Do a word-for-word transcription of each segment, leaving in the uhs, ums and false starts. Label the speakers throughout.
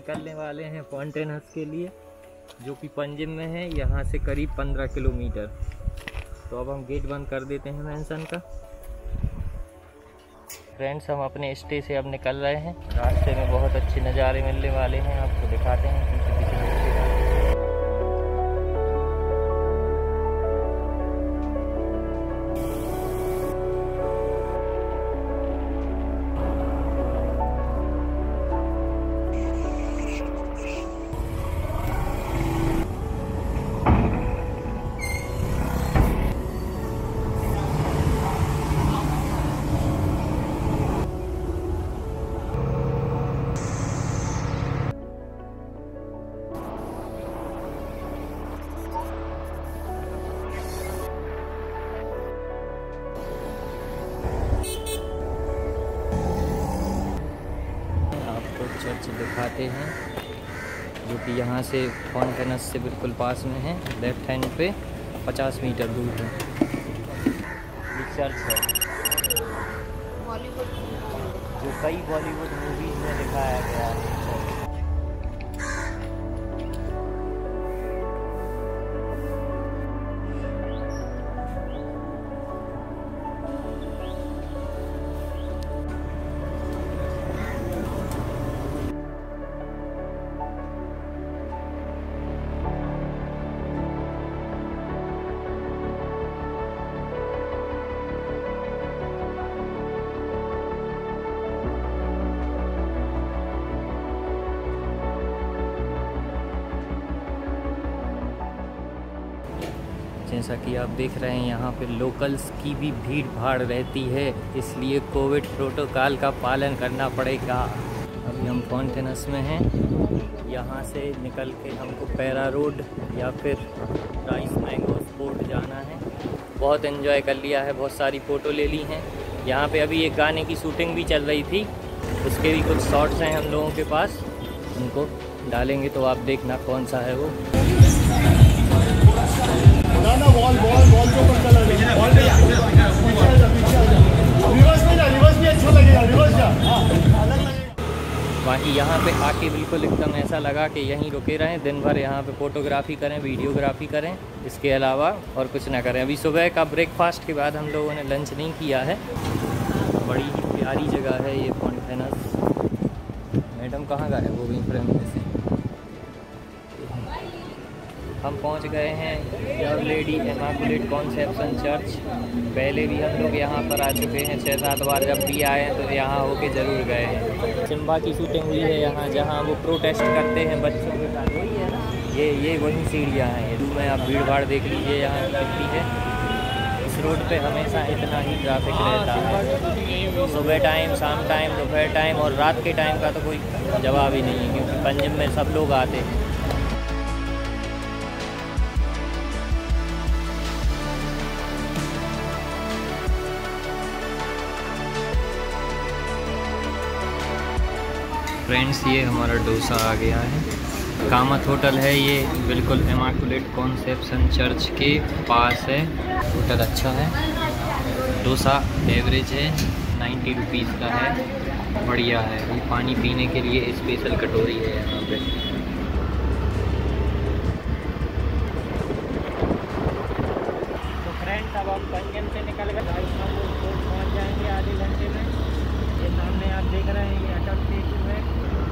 Speaker 1: निकलने वाले हैं फॉन्टेनस के लिए, जो कि पंजिम में है, यहाँ से करीब पंद्रह किलोमीटर। तो अब हम गेट बंद कर देते हैं मैंसन का। फ्रेंड्स, हम अपने स्टे से अब निकल रहे हैं। रास्ते में बहुत अच्छे नज़ारे मिलने वाले हैं, आपको दिखाते हैं पीछे पीछे। चर्च दिखाते हैं, जो कि यहाँ से फॉन्टेनस से बिल्कुल पास में है। लेफ्ट हैंड पे पचास मीटर दूर है ये चर्च है, जो कई बॉलीवुड मूवीज़ में दिखाया गया है। जैसा कि आप देख रहे हैं, यहाँ पे लोकल्स की भी भीड़ भाड़ रहती है, इसलिए कोविड प्रोटोकॉल का पालन करना पड़ेगा। अभी हम फॉन्टेनस में हैं, यहाँ से निकल के हमको पैरा रोड या फिर राइस मैंगो स्पोर्ट जाना है। बहुत एंजॉय कर लिया है, बहुत सारी फ़ोटो ले ली हैं। यहाँ पे अभी एक गाने की शूटिंग भी चल रही थी, उसके भी कुछ शॉट्स हैं हम लोगों के पास, उनको डालेंगे तो आप देखना कौन सा है वो। ना वॉल वॉल वॉल के ऊपर चला गया, वॉल पे पीछे जा पीछे जा, रिवर्स में जा, रिवर्स भी अच्छा लगेगा, रिवर्स जा, हां अलग लगेगा। बाकी यहाँ पे आके बिल्कुल एकदम ऐसा लगा कि यहीं रुके रहें, दिन भर यहाँ पे फोटोग्राफी करें, वीडियोग्राफी करें, इसके अलावा और कुछ ना करें। अभी सुबह का ब्रेकफास्ट के बाद हम लोगों ने लंच नहीं किया है। बड़ी ही प्यारी जगह है ये फॉन्टेनस। मैडम कहाँ गए वो भी फ्रेम में से। हम पहुंच गए हैं your lady immaculate conception church. पहले भी हम लोग यहाँ पर आ चुके हैं छः सात बार, जब भी आए हैं तो यहाँ होके ज़रूर गए हैं। सिम्बा की शूटिंग हुई है यहाँ, जहाँ वो प्रोटेस्ट करते हैं बच्चों के साथ, वही है ना, ये ये वही सीढ़ियाँ हैं। ये में आप भीड़ भाड़ देख लीजिए यहाँ कितनी है। इस रोड पे हमेशा इतना ही ट्रैफिक रहता है, सुबह टाइम, शाम टाइम, दोपहर टाइम और रात के टाइम का तो कोई जवाब ही नहीं है, क्योंकि पंजिम में सब लोग आते हैं। फ्रेंड्स, ये हमारा डोसा आ गया है। कामत होटल है ये, बिल्कुल इमैकुलेट कॉन्सेप्शन चर्च के पास है। होटल अच्छा है। डोसा एवरेज है, नाइन्टी रुपीज़ का है, बढ़िया है। ये पानी पीने के लिए स्पेशल कटोरी है यहाँ पे। तो फ्रेंड्स, अब हम पंजिम से निकल गए, पहुँच जाएंगे आधे घंटे में। ये सामने आप देख रहे हैं, ये अटल स्टेशन है।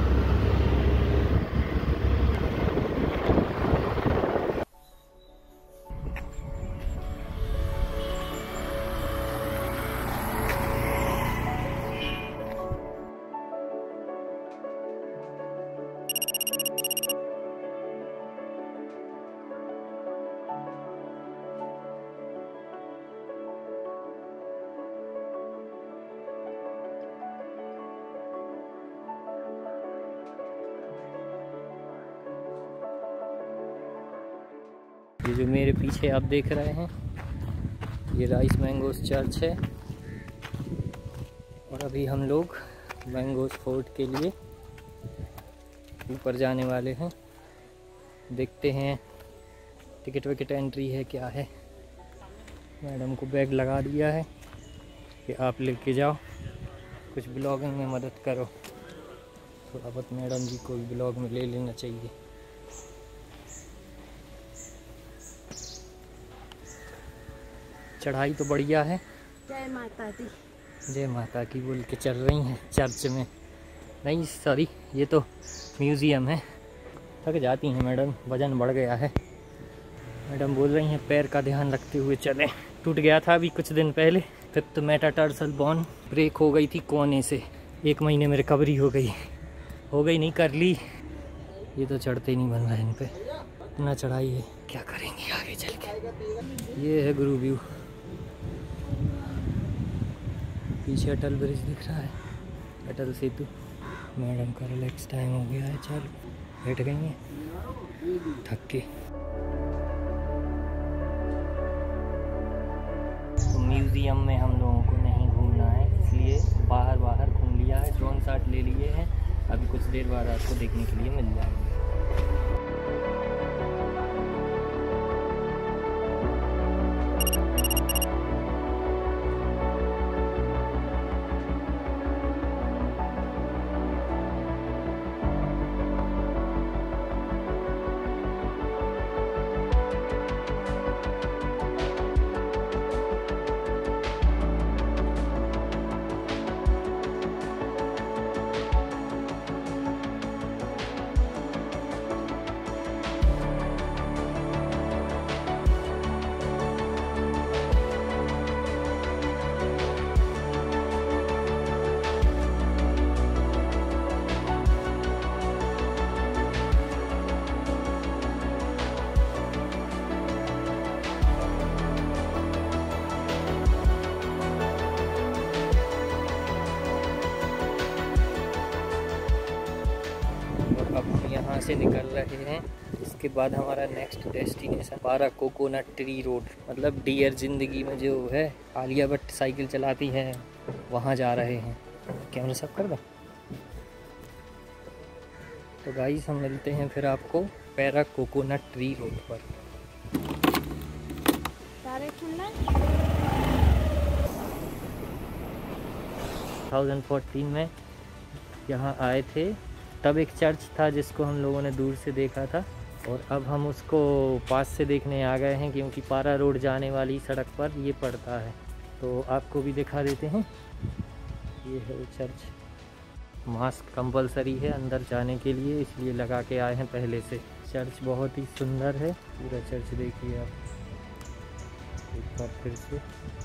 Speaker 1: ये जो मेरे पीछे आप देख रहे हैं, ये राइस मैंगोस चर्च है। और अभी हम लोग मैंगोस फोर्ट के लिए ऊपर जाने वाले हैं। देखते हैं टिकट विकेट एंट्री है क्या है। मैडम को बैग लगा दिया है कि आप लेके जाओ, कुछ ब्लॉगिंग में मदद करो। थोड़ा बहुत मैडम जी को भी ब्लॉग में ले लेना चाहिए। चढ़ाई तो बढ़िया है।
Speaker 2: जय माता दी।
Speaker 1: जय माता की बोल के चल रही हैं चर्च में। नहीं सॉरी, ये तो म्यूज़ियम है। थक जाती हैं मैडम, वज़न बढ़ गया है। मैडम बोल रही हैं पैर का ध्यान रखते हुए चलें। टूट गया था अभी कुछ दिन पहले। फिफ्थ मेटाटार्सल बोन ब्रेक हो गई थी कोने से। एक महीने में रिकवरी हो गई। हो गई नहीं, कर ली। ये तो चढ़ते ही नहीं बन रहा है इन पे, इतना चढ़ाई है। क्या करेंगे आगे चल के। ये है गुरु व्यू। पीछे अटल ब्रिज दिख रहा है, अटल सेतु। मैडम का रिलैक्स टाइम हो गया है, चल बैठ गई हैं थक के। तो म्यूज़ियम में हम लोगों को नहीं घूमना है, इसलिए बाहर बाहर घूम लिया है। ड्रोन शॉट ले लिए हैं, अभी कुछ देर बाद आपको देखने के लिए मिल जाएंगे। अब यहाँ से निकल रहे हैं। इसके बाद हमारा नेक्स्ट डेस्टिनेशन पारा कोकोनट ट्री रोड, मतलब डियर ज़िंदगी में जो है आलिया भट्ट साइकिल चलाती है, वहाँ जा रहे हैं। कैमरा सब कर दो। तो गाइस हम मिलते हैं फिर आपको पैरा कोकोनट ट्री रोड पर। दो हज़ार चौदह में यहाँ आए थे, तब एक चर्च था जिसको हम लोगों ने दूर से देखा था, और अब हम उसको पास से देखने आ गए हैं क्योंकि पारा रोड जाने वाली सड़क पर ये पड़ता है। तो आपको भी दिखा देते हैं। ये है वो चर्च। मास्क कंपलसरी है अंदर जाने के लिए, इसलिए लगा के आए हैं पहले से। चर्च बहुत ही सुंदर है, पूरा चर्च देखिए आप एक बार फिर से।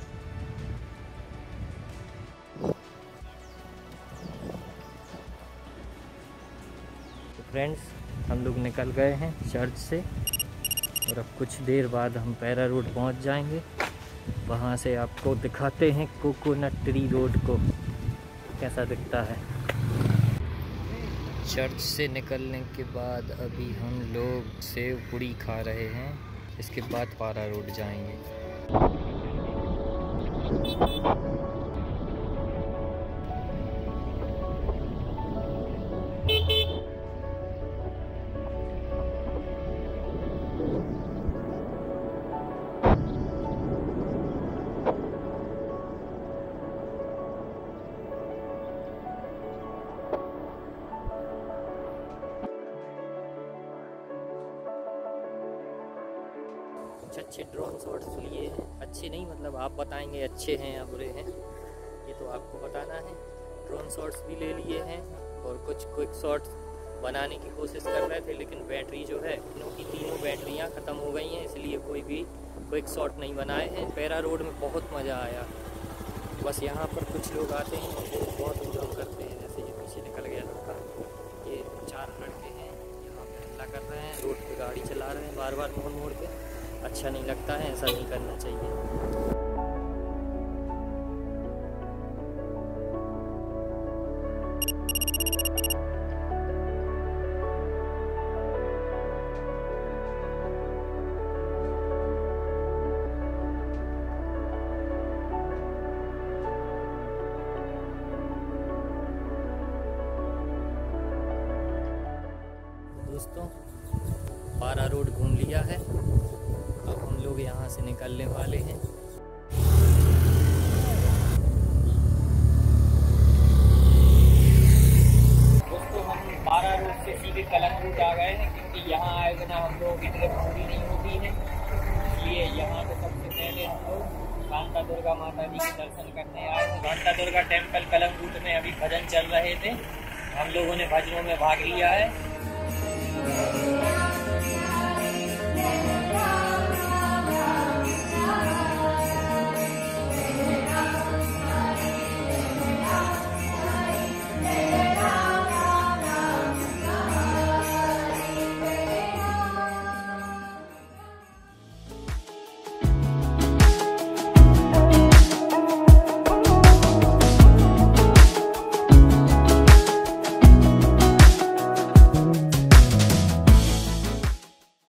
Speaker 1: फ्रेंड्स हम लोग निकल गए हैं चर्च से, और अब कुछ देर बाद हम पैरा रोड पहुंच जाएंगे। वहां से आपको दिखाते हैं कोकोनट ट्री रोड को कैसा दिखता है। चर्च से निकलने के बाद अभी हम लोग सेव पूड़ी खा रहे हैं, इसके बाद पारा रोड जाएंगे। अच्छे ड्रोन शॉट्स लिए हैं, अच्छे नहीं मतलब आप बताएंगे अच्छे हैं या बुरे हैं, ये तो आपको बताना है। ड्रोन शॉट्स भी ले लिए हैं और कुछ क्विक शॉट्स बनाने की कोशिश कर रहे थे, लेकिन बैटरी जो है तीनों की तीनों बैटरियां ख़त्म हो गई हैं, इसलिए कोई भी क्विक शॉट नहीं बनाए हैं। पैरा रोड में बहुत मज़ा आया, बस यहाँ पर कुछ लोग आते हैं वो बहुत इंजॉय करते हैं। जैसे ये पीछे निकल गया लड़का, ये चार लड़के हैं यहाँ पे हल्ला कर रहे हैं, रोड पे गाड़ी चला रहे हैं बार बार मोड़ मोड़ के। अच्छा नहीं लगता है, ऐसा नहीं करना चाहिए। दोस्तों पारा रोड घूम लिया है, अब हम लोग यहाँ से निकलने वाले हैं। दोस्तों हम से सीधे कलंगूट आ गए हैं, क्योंकि यहाँ आए बिना हम लोगों की ट्रिप पूरी नहीं होती है। इसलिए यहाँ पे सबसे पहले हम लोग शांता दुर्गा माता जी के दर्शन करने आए थे। शांता दुर्गा टेम्पल कलंगूट में अभी भजन चल रहे थे, हम लोगों ने भजनों में भाग लिया है।